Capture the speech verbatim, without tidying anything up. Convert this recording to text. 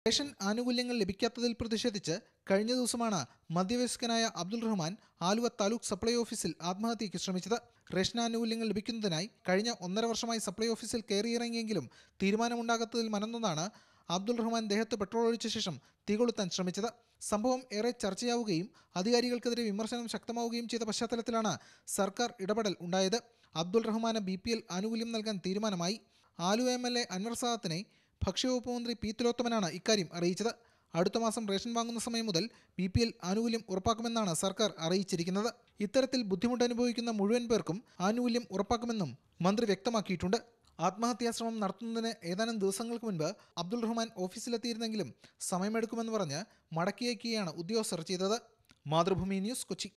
Ration ആനുകൂല്യങ്ങൾ ലഭിക്കാത്തതിൽ പ്രതിഷേധിച്ച് കഴിഞ്ഞ ദിവസമാണ് മധ്യവയസ്കനായ അബ്ദുൾ റഹ്മാൻ ആലുവ താലൂക്ക് സപ്ലൈ ഓഫീസിൽ ആത്മഹത്യയ്ക്ക് ശ്രമിച്ചത്. റേഷൻ ആനുകൂല്യങ്ങൾ ലഭിക്കുന്നതിനായി കഴിഞ്ഞ ഒന്നര വർഷമായി സപ്ലൈ ഓഫീസിൽ കയറിയിറങ്ങിയെങ്കിലും തീരുമാനമുണ്ടാകാത്തതിൽ മനന്നൊന്നാണ് അബ്ദുൾ റഹ്മാൻ ദേഹത്ത് പെട്രോൾ ഒഴിച്ച ശേഷം തീകൊളുത്താൻ ശ്രമിച്ചത്. സംഭവം ഏറെ ചർച്ചയാവുകയും അധികാരികൾക്കെതിരെ വിമർശനം ശക്തമാവുകയും ചെയ്ത പശ്ചാത്തലത്തിലാണ് സർക്കാർ ഇടപെടൽ ഉണ്ടായത്. അബ്ദുൾ റഹ്മാന് ബി പി എൽ ആനുകൂല്യം നൽകാൻ തീരുമാനമായി. Aluva M L A Anwar സാദത്തിനെ ഭക്ഷ്യവകുപ്പ് മന്ത്രി പി തിലോത്തമനാണ് ഇക്കാര്യം അറിയിച്ചത്. അടുത്ത മാസം റേഷൻ വാങ്ങുന്ന സമയം മുതൽ ബി പി എൽ ആനുകൂല്യം ഉറപ്പാക്കുമെന്നാണ് സർക്കാർ അറിയിച്ചിരിക്കുന്നത്. ഇത്തരത്തിൽ ബുദ്ധിമുട്ട് അനുഭവിക്കുന്ന മുഴുവൻ പേർക്കും ആനുകൂല്യം ഉറപ്പാക്കുമെന്നും മന്ത്രി വ്യക്തമാക്കിയിട്ടുണ്ട്. ആത്മഹത്യാശ്രമം നടത്തുന്നതിന് ഏതാനും ദിവസങ്ങൾക്ക് മുൻപ് അബ്ദുൾ റഹ്മാൻ ഓഫീസിലെത്തിയിരുന്നെങ്കിലും സമയമെടുക്കുമെന്ന് പറഞ്ഞ് മടക്കിയയക്കുകയാണ് ഉദ്യോഗസ്ഥർ ചെയ്തത്. മാതൃഭൂമി ന്യൂസ്, കൊച്ചി.